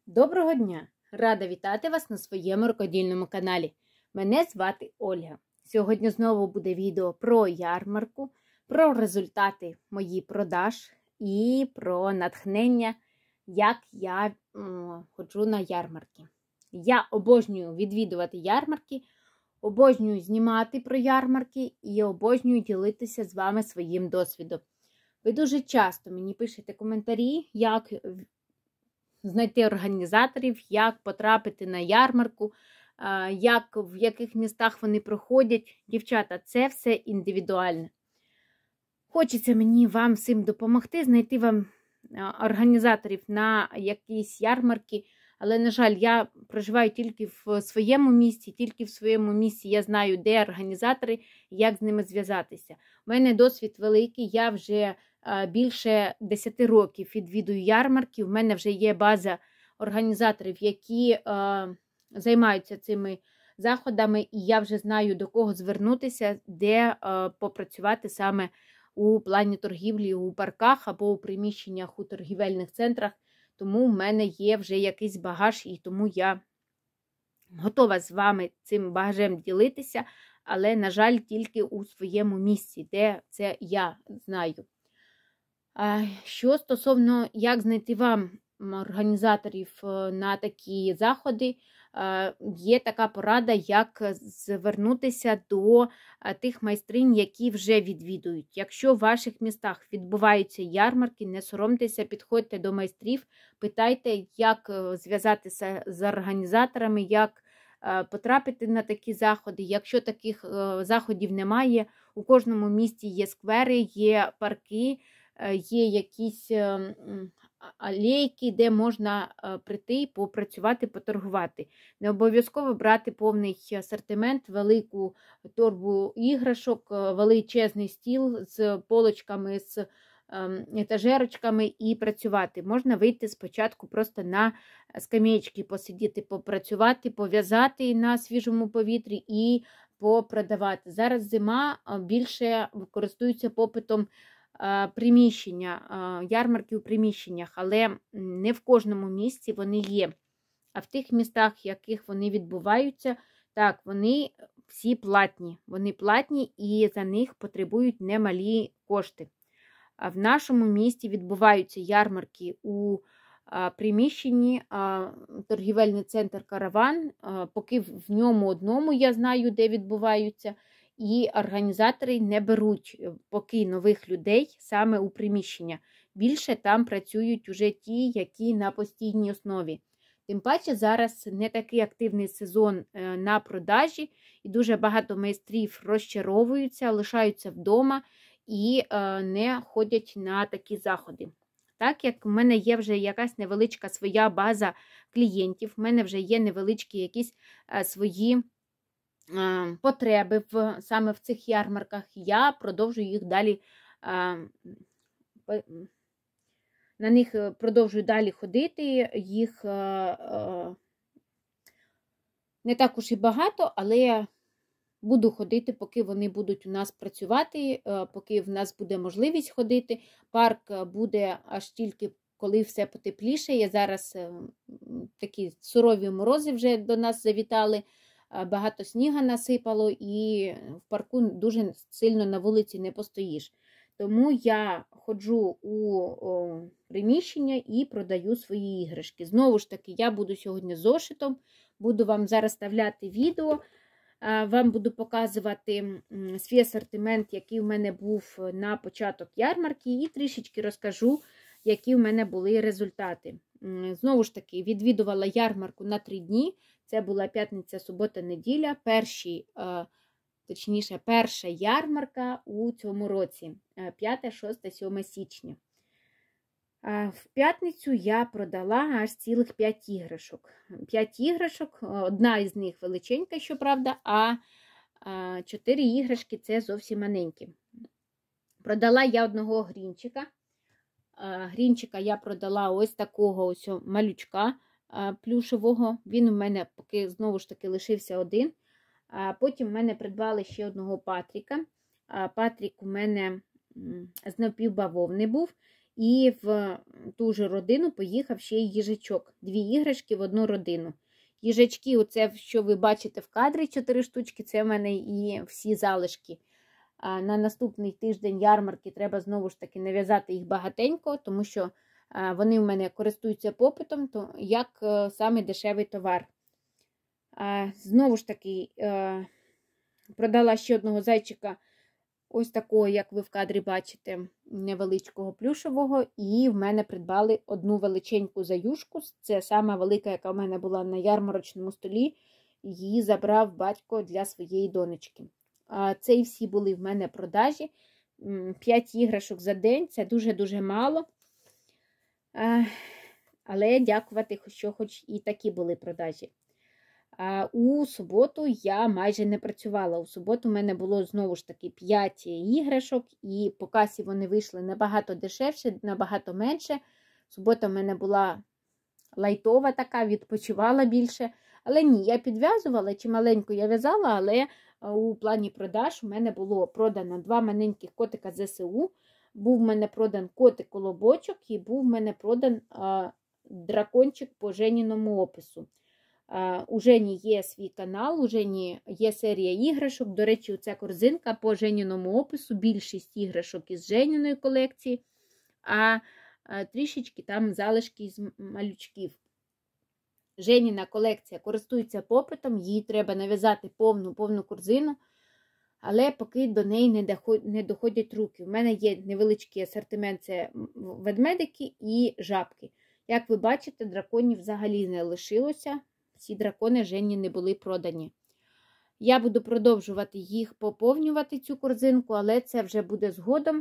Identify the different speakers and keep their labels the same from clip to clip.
Speaker 1: Доброго дня! Рада вітати вас на своєму рукодільному каналі. Мене звати Ольга. Сьогодні знову буде відео про ярмарку, про результати моїх продаж і про натхнення, як я ходжу на ярмарки. Я обожнюю відвідувати ярмарки, обожнюю знімати про ярмарки і обожнюю ділитися з вами своїм досвідом. Ви дуже часто мені пишете коментарі, як знайти організаторів, як потрапити на ярмарку, в яких містах вони проходять. Дівчата, це все індивідуально. Хочеться мені вам всім допомогти, знайти вам організаторів на якісь ярмарки, але, на жаль, я проживаю тільки в своєму місті, тільки в своєму місті я знаю, де організатори, як з ними зв'язатися. У мене досвід великий, я вже більше 10 років відвідую ярмарки, у мене вже є база організаторів, які займаються цими заходами, і я вже знаю, до кого звернутися, де попрацювати саме у плані торгівлі у парках або у приміщеннях у торгівельних центрах. Тому в мене є вже якийсь багаж, і тому я готова з вами цим багажем ділитися, але, на жаль, тільки у своєму місці, де це я знаю. Що стосовно, як знайти вам організаторів на такі заходи, є така порада, як звернутися до тих майстринь, які вже відвідують. Якщо в ваших містах відбуваються ярмарки, не соромтеся, підходьте до майстрів, питайте, як зв'язатися з організаторами, як потрапити на такі заходи. Якщо таких заходів немає, у кожному місті є сквери, є парки, є якісь алейки, де можна прийти, попрацювати, поторгувати. Не обов'язково брати повний асортимент, велику торбу іграшок, величезний стіл з полочками, з етажерочками і працювати. Можна вийти спочатку просто на скам'ячки, посидіти, попрацювати, пов'язати на свіжому повітрі і попродавати. Зараз зима, більше користуються попитом приміщення, ярмарки у приміщеннях, але не в кожному місці вони є. А в тих містах, в яких вони відбуваються, так, вони всі платні. Вони платні і за них потребують немалі кошти. А в нашому місті відбуваються ярмарки у приміщенні, торгівельний центр «Караван», поки в ньому одному я знаю, де відбуваються. І організатори не беруть поки нових людей саме у приміщення. Більше там працюють уже ті, які на постійній основі. Тим паче зараз не такий активний сезон на продажі, і дуже багато майстрів розчаровуються, лишаються вдома і не ходять на такі заходи. Так як в мене є вже якась невеличка своя база клієнтів, в мене вже є невеличкі якісь свої потреби саме в цих ярмарках, я продовжую їх далі, на них продовжую далі ходити, їх не так уж і багато, але буду ходити, поки вони будуть у нас працювати, поки в нас буде можливість ходити. Парк буде аж тільки, коли все потепліше. Зараз такі сурові морози вже до нас завітали, багато сніга насипало, і в парку дуже сильно на вулиці не постоїш. Тому я ходжу у приміщення і продаю свої іграшки. Знову ж таки, я буду сьогодні зошитом, буду вам зараз вставляти відео, вам буду показувати свій асортимент, який в мене був на початок ярмарки, і трішечки розкажу, які в мене були результати. Знову ж таки, відвідувала ярмарку на 3 дні. Це була п'ятниця, субота, неділя, перша ярмарка у цьому році, 5, 6, 7 січня. В п'ятницю я продала аж цілих 5 іграшок. 5 іграшок, одна із них величенька, щоправда, а 4 іграшки – це зовсім маленькі. Продала я одного грінчика. Грінчика я продала ось такого ось малючка плюшевого. Він у мене поки знову ж таки лишився один. Потім в мене придбали ще одного Патріка. Патрік у мене з напівбавовни був. І в ту ж родину поїхав ще й їжачок. 2 іграшки в одну родину. Їжачки, оце, що ви бачите в кадрі, 4 штучки, це в мене і всі залишки. А на наступний тиждень ярмарки треба знову ж таки нав'язати їх багатенько, тому що вони в мене користуються попитом, то як саме дешевий товар. Знову ж таки, продала ще одного зайчика, ось такого, як ви в кадрі бачите, невеличкого плюшевого. І в мене придбали одну величеньку заюшку. Це сама велика, яка в мене була на ярмарочному столі. Її забрав батько для своєї донечки. Це і всі були в мене продажі. 5 іграшок за день, це дуже-дуже мало. Але дякувати, що хоч і такі були продажі. У суботу я майже не працювала. У суботу в мене було знову ж таки 5 іграшок, і по касі вони вийшли набагато дешевше, набагато менше. Субота в мене була лайтова така, відпочивала більше. Але ні, я підв'язувала, чималенько я в'язала, але у плані продаж у мене було продано 2 маленьких котика ЗСУ, був в мене продан котик-колобочок і був в мене продан дракончик по Женіному опису. У Жені є свій канал, у Жені є серія іграшок. До речі, ця корзинка по Женіному опису, більшість іграшок із Женіної колекції, а трішечки там залишки з малючків. Женіна колекція користується попитом, їй треба нав'язати повну корзину, але поки до неї не доходять руки. У мене є невеличкий асортимент, це ведмедики і жабки. Як ви бачите, драконів взагалі не лишилося. Всі дракони Жені не були продані. Я буду продовжувати їх поповнювати, цю корзинку, але це вже буде згодом.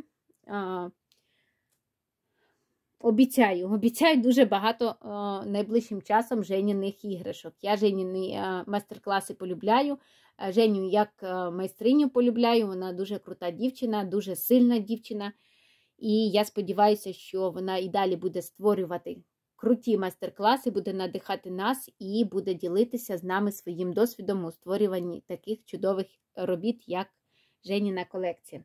Speaker 1: Обіцяю дуже багато найближчим часом Женіних іграшок. Я Женіні майстер-класи полюбляю. Женю як майстриню полюбляю. Вона дуже крута дівчина, дуже сильна дівчина. І я сподіваюся, що вона і далі буде створювати круті майстер-класи, буде надихати нас і буде ділитися з нами своїм досвідом у створюванні таких чудових робіт, як Женіна колекція.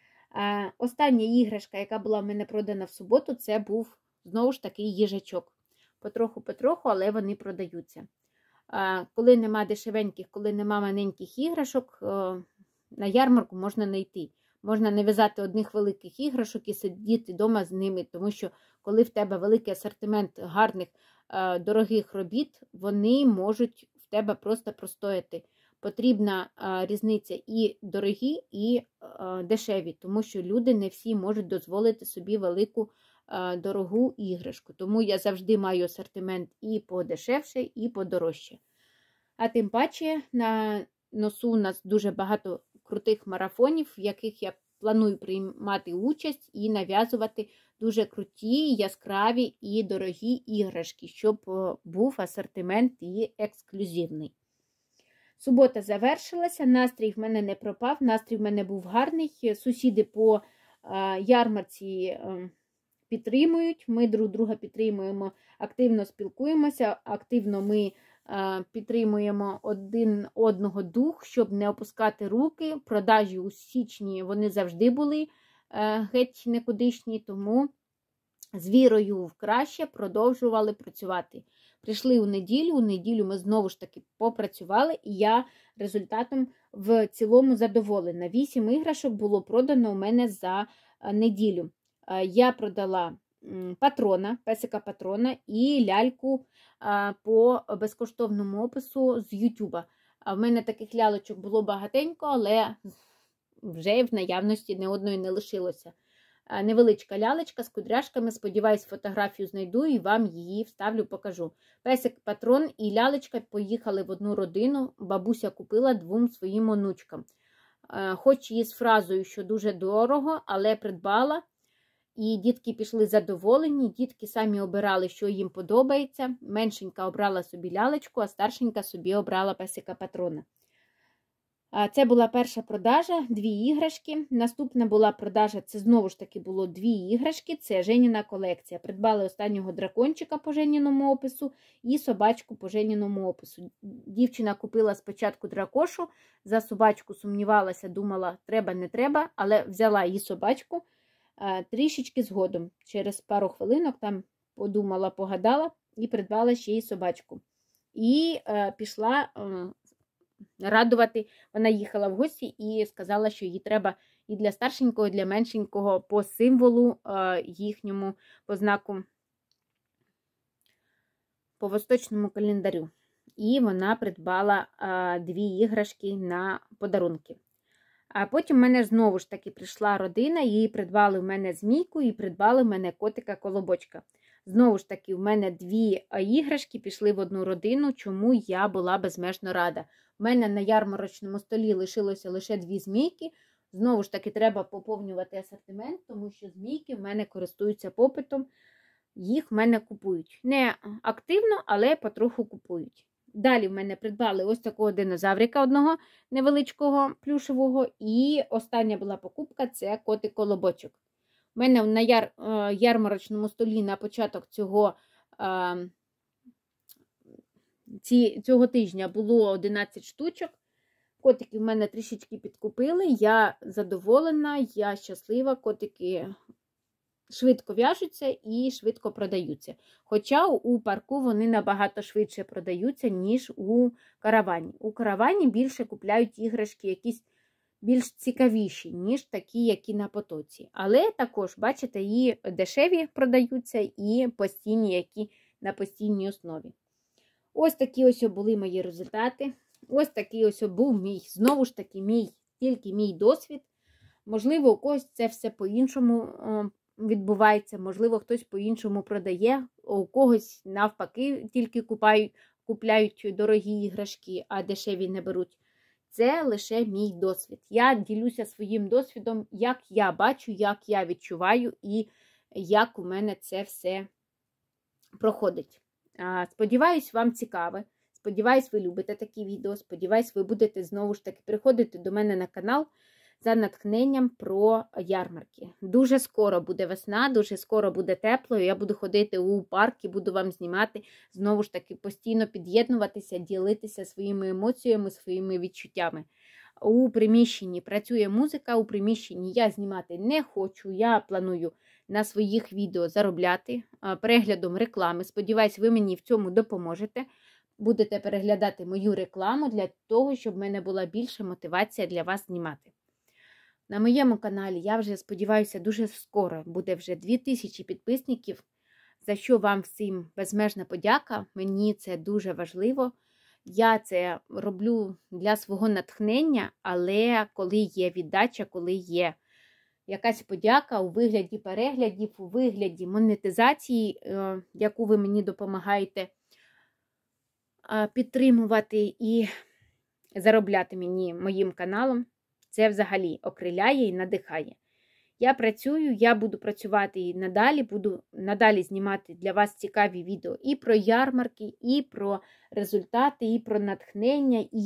Speaker 1: Остання іграшка, яка була в мене продана в суботу, це був, знову ж таки, їжачок. Потроху, але вони продаються. Коли нема дешевеньких, коли нема маленьких іграшок, на ярмарку можна знайти. Можна нав'язати одних великих іграшок і сидіти вдома з ними, тому що коли в тебе великий асортимент гарних, дорогих робіт, вони можуть в тебе просто простояти. Потрібна різниця і дорогі, і дешеві, тому що люди не всі можуть дозволити собі велику дорогу іграшку. Тому я завжди маю асортимент і подешевше, і подорожче. А тим паче на носу у нас дуже багато крутих марафонів, в яких я планую приймати участь і нав'язувати дуже круті, яскраві і дорогі іграшки, щоб був асортимент і ексклюзивний. Субота завершилася, настрій в мене не пропав, настрій в мене був гарний. Сусіди по ярмарці підтримують, ми друг друга підтримуємо, активно спілкуємося, активно ми підтримуємо один одного дух, щоб не опускати руки. Продажі у січні вони завжди були геть некудишні, тому з вірою в краще продовжували працювати. Прийшли у неділю ми знову ж таки попрацювали, і я результатом в цілому задоволена. 8 іграшок було продано у мене за неділю. Я продала патрона, песика патрона і ляльку по безкоштовному опису з Ютуба. В мене таких лялочок було багатенько, але вже в наявності ні одної не лишилося. Невеличка лялечка з кудряшками, сподіваюсь, фотографію знайду і вам її вставлю, покажу. Песик патрон і лялечка поїхали в одну родину, бабуся купила 2 своїм онучкам. Хоч і з фразою, що дуже дорого, але придбала. І дітки пішли задоволені, дітки самі обирали, що їм подобається. Меншенька обрала собі лялечку, а старшенька собі обрала песика патрона. Це була перша продажа, 2 іграшки. Наступна була продажа, це знову ж таки було 2 іграшки, це Женіна колекція. Придбали останнього дракончика по Женіному опису і собачку по Женіному опису. Дівчина купила спочатку дракошу, за собачку сумнівалася, думала, треба, не треба, але взяла її собачку. Трішечки згодом, через пару хвилинок там подумала, погадала і придбала ще й собачку. І пішла радувати. Вона їхала в гості і сказала, що їй треба і для старшенького, і для меншенького по символу їхньому, по знаку, по восточному календарю. І вона придбала 2 іграшки на подарунки. А потім в мене знову ж таки прийшла родина, і придбали в мене змійку, і придбали в мене котика-колобочка. Знову ж таки, в мене 2 іграшки пішли в одну родину, чому я була безмежно рада. У мене на ярмарочному столі лишилося лише 2 змійки. Знову ж таки, треба поповнювати асортимент, тому що змійки в мене користуються попитом. Їх в мене купують. Не активно, але потроху купують. Далі в мене придбали ось такого динозаврика одного невеличкого плюшевого. І остання була покупка – це котик-колобочок. У мене на ярмарочному столі на початок цього тижня було 11 штучок. Котики в мене трішечки підкупили. Я задоволена, я щаслива. Котики швидко в'яжуться і швидко продаються. Хоча у парку вони набагато швидше продаються, ніж у каравані. У каравані більше купляють іграшки якісь більш цікавіші, ніж такі, які на потоці. Але також, бачите, і дешеві продаються, і постійні, які на постійній основі. Ось такі ось були мої результати. Ось такий ось був знову ж таки, тільки мій досвід. Можливо, у когось це все по-іншому відбувається, можливо, хтось по-іншому продає, у когось навпаки тільки купляють дорогі іграшки, а дешеві не беруть. Це лише мій досвід. Я ділюся своїм досвідом, як я бачу, як я відчуваю і як у мене це все проходить. Сподіваюсь, вам цікаве. Сподіваюсь, ви любите такі відео. Сподіваюсь, ви будете знову ж таки приходити до мене на канал за натхненням про ярмарки. Дуже скоро буде весна, дуже скоро буде тепло, я буду ходити у парк і буду вам знімати, знову ж таки, постійно під'єднуватися, ділитися своїми емоціями, своїми відчуттями. У приміщенні працює музика, у приміщенні я знімати не хочу, я планую на своїх відео заробляти переглядом реклами. Сподіваюсь, ви мені в цьому допоможете. Будете переглядати мою рекламу для того, щоб в мене була більша мотивація для вас знімати. На моєму каналі, я вже сподіваюся, дуже скоро буде вже 2000 підписників, за що вам всім безмежна подяка. Мені це дуже важливо. Я це роблю для свого натхнення, але коли є віддача, коли є якась подяка у вигляді переглядів, у вигляді монетизації, яку ви мені допомагаєте підтримувати і заробляти мені моїм каналом, це взагалі окриляє і надихає. Я працюю, я буду працювати і надалі, буду надалі знімати для вас цікаві відео і про ярмарки, і про результати, і про натхнення, і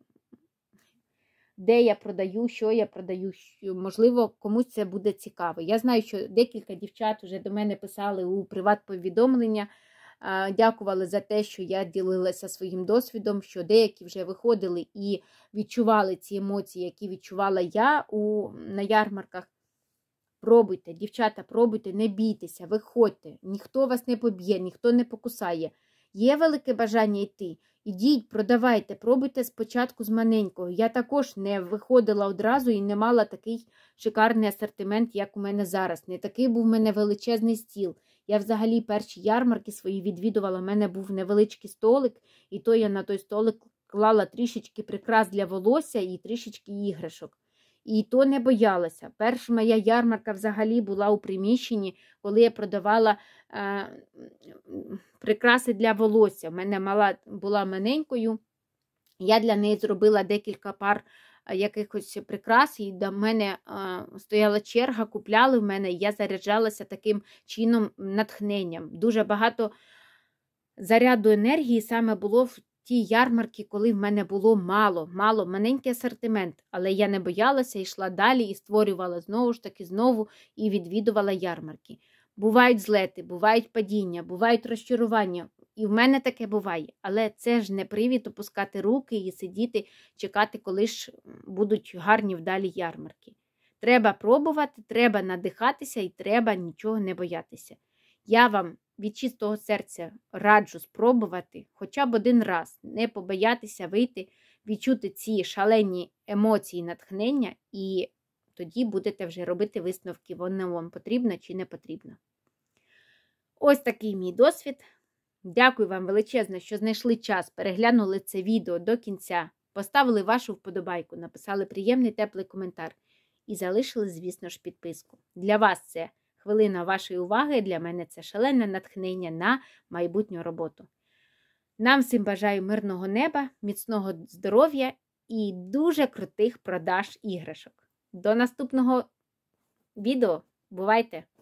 Speaker 1: де я продаю, що я продаю, можливо, комусь це буде цікаво. Я знаю, що декілька дівчат вже до мене писали у приват-повідомлення, дякували за те, що я ділилася своїм досвідом, що деякі вже виходили і відчували ці емоції, які відчувала я на ярмарках. Пробуйте, дівчата, пробуйте, не бійтеся, виходьте, ніхто вас не поб'є, ніхто не покусає. Є велике бажання йти, ідіть, продавайте, пробуйте спочатку з маленького. Я також не виходила одразу і не мала такий шикарний асортимент, як у мене зараз. Не такий був у мене величезний стіл. Я взагалі перші ярмарки свої відвідувала, у мене був невеличкий столик, і то я на той столик клала трішечки прикрас для волосся і трішечки іграшок. І то не боялася. Перша моя ярмарка взагалі була у приміщенні, коли я продавала прикраси для волосся. У мене мала була маленькою, я для неї зробила декілька пар якихось прикрас, і до мене стояла черга, купляли в мене, і я заряджалася таким чином натхненням. Дуже багато заряду енергії саме було в ті ярмарки, коли в мене було мало, маленький асортимент, але я не боялася, йшла далі і створювала знову і відвідувала ярмарки. Бувають злети, бувають падіння, бувають розчарування, і в мене таке буває, але це ж не привід опускати руки і сидіти, чекати, коли ж будуть гарні вдалі ярмарки. Треба пробувати, треба надихатися і треба нічого не боятися. Я вам від чистого серця раджу спробувати хоча б один раз, не побоятися вийти, відчути ці шалені емоції, натхнення, і тоді будете вже робити висновки, воно вам потрібно чи не потрібно. Ось такий мій досвід. Дякую вам величезно, що знайшли час, переглянули це відео до кінця, поставили вашу вподобайку, написали приємний теплий коментар і залишили, звісно ж, підписку. Для вас це хвилина вашої уваги, для мене це шалене натхнення на майбутню роботу. Нам всім бажаю мирного неба, міцного здоров'я і дуже крутих продаж іграшок. До наступного відео. Бувайте!